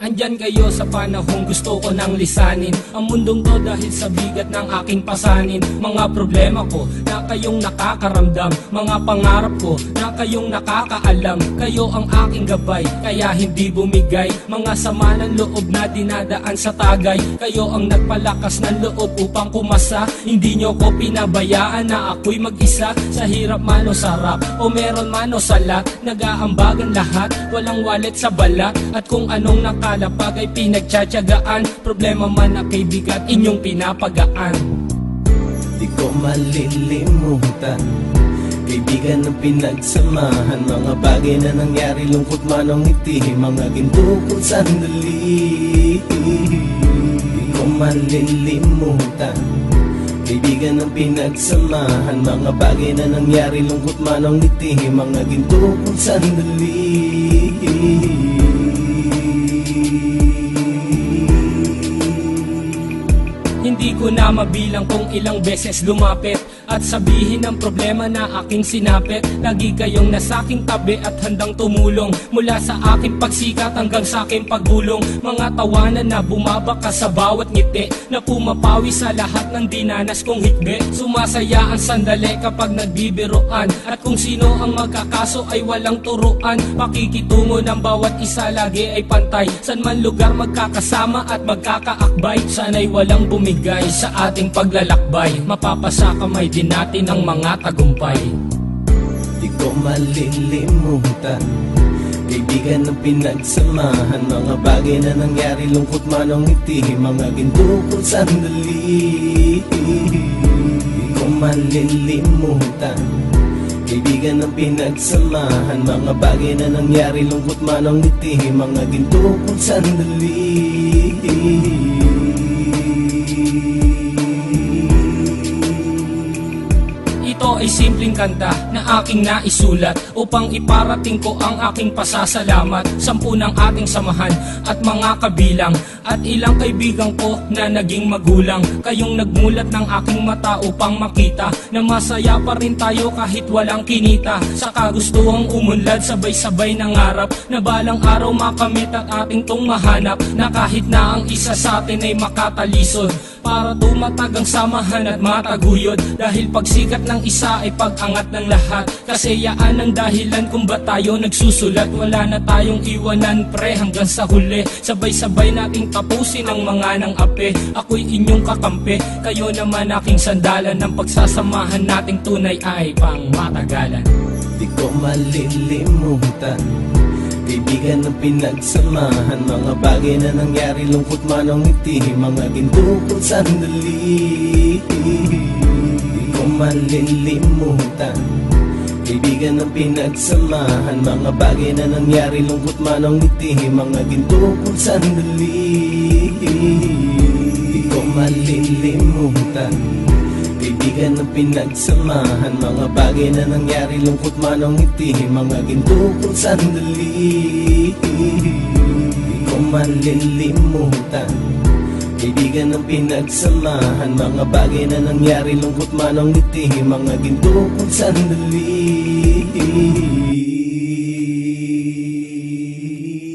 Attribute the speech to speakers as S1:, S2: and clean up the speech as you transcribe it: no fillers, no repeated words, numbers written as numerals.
S1: Andyan kayo sa panahong gusto ko nang lisanin ang mundong to dahil sa bigat ng aking pasanin. Mga problema ko na kayong nakakaramdam, mga pangarap ko na kayong nakakaalam. Kayo ang aking gabay, kaya hindi bumigay. Mga sama ng loob na dinadaan sa tagay. Kayo ang nagpalakas ng loob upang kumasa. Hindi nyo ko pinabayaan na ako'y mag-isa. Sa hirap man o sarap, o meron man o sala, nag-aambagan lahat, walang wallet sa balat. At kung anong nakalapag ay pinagtsatsagaan, problema man na kay bigat inyong pinapagaan.
S2: Di ko malilimutan, kaibigan ng pinagsamahan, mga bagay na nangyari, lungkot man o ngiti, mga ginto kong sandali. Di ko malilimutan, kaibigan ng pinagsamahan, mga bagay na nangyari, lungkot man o ngiti, mga ginto kong sandali.
S1: Hindi ko na mabilang kung ilang beses lumapit at sabihin ang problema na aking sinapit. Lagi kayong nasa aking tabi at handang tumulong, mula sa aking pagsikat hanggang sa aking paggulong. Mga tawanan na bumabaka sa bawat ngiti, na pumapawi sa lahat ng dinanas kong hikbi. Sumasaya ang sandali kapag nagbibiroan, at kung sino ang magkakaso ay walang turuan. Pakikitungo ng bawat isa lagi ay pantay, san man lugar magkakasama at magkakaakbay. Sana'y walang bumigay sa ating paglalakbay, mapapasa kamay din natin ang mga tagumpay.
S2: Di ko malilimutan, kaibigan ng pinagsamahan, mga bagay na nangyari, lungkot man o ngiti, mga ginto kong sandali. Di ko malilimutan, kaibigan ng pinagsamahan, mga bagay na nangyari, lungkot man o ngiti, mga ginto kong sandali.
S1: Ito ay simpleng kanta na aking naisulat upang iparating ko ang aking pasasalamat. 10 ng ating samahan at mga kabilang, at ilang kaibigan ko na naging magulang. Kayong nagmulat ng aking mata upang makita na masaya pa rin tayo kahit walang kinita. Sa kagustuhang umunlad, sabay-sabay nangarap na balang araw makamit at ating tong mahanap, na kahit na ang isa sa atin ay makatalisod, para tumatag ang samahan at mataguyod. Dahil pagsikat ng isa ay pag-angat ng lahat, kasi yaan ang dahilan kung ba't tayo nagsusulat. Wala na tayong iwanan pre hanggang sa huli, sabay-sabay nating tapusin ang mga nang ape. Ako'y inyong kakampi, kayo naman aking sandalan, ng pagsasamahan nating tunay ay pang matagalan.
S2: Di ko malilimutan, kaibigan ng pinagsamahan, mga bagay na nangyari, lungkot man o ngiti, mga ginto kong sandali. Di ko malilimutan, kaibigan ng pinagsamahan, mga bagay na nangyari, lungkot man o ngiti, mga ginto kong sandali. Di ko malilimutan, kaibigan ng pinagsamahan, mga bagay na nangyari, lungkot man o ngiti, mga ginto kong sandali. Di ko malilimutan, kaibigan ng pinagsamahan, mga bagay na nangyari, lungkot man o ngiti, mga ginto kong sandali.